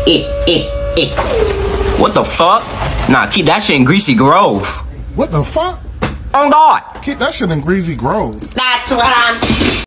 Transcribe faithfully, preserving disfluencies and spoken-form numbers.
What the fuck? Nah, keep that shit in Greasy Grove. What the fuck? On God. Keep that shit in Greasy Grove. That's what I'm